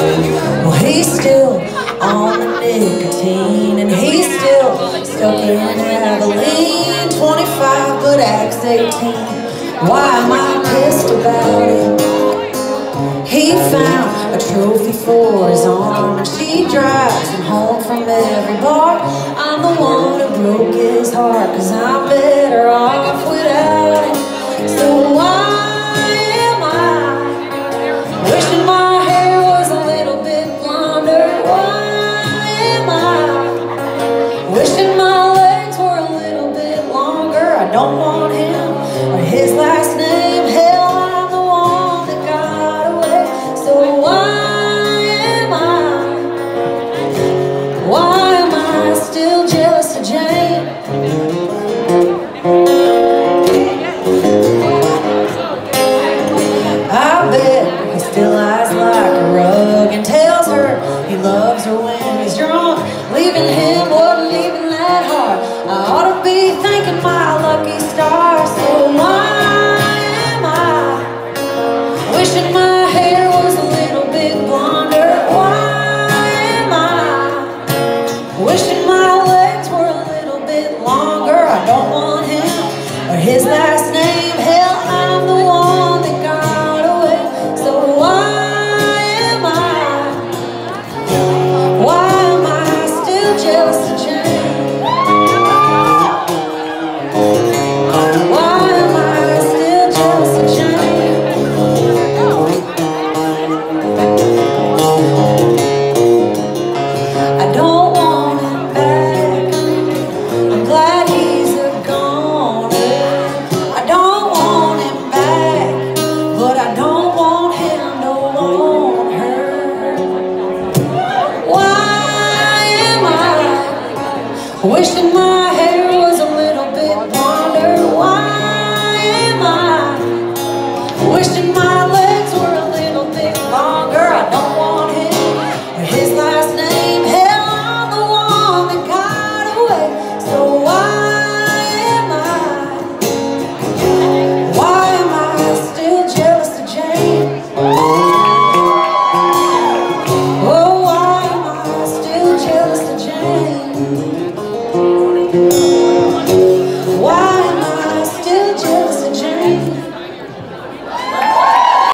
Well, he's still on the nicotine, and he's still stuck in Abilene. 25 but acts 18. Why am I pissed about it? He found a trophy for his arm, and she drives him home from every bar. I'm the one who broke his heart, 'cause I'm better off without him. So why am I wishing my hair was a little bit blonder? Why am I wishing my legs were a little bit longer? I don't want him or his last name. Hell, I'm the one that got away. So why am I still jealous of Jane? I bet he still eyes like a rug and tells her he loves her when he's drunk. Leaving him wasn't even that hard. I ought to be thanking my lucky stars. So why am I wishing my hair was a little bit blonder? Why am I wishing my legs were a little bit longer? I don't want him or his last name. Hell, I'm the one that got away. So why am I still jealous of Jane? Why am I still jealous of Jane? I don't want him back. I'm glad he's a goner. I don't want him back, but I don't want him to want her. Why am I wishing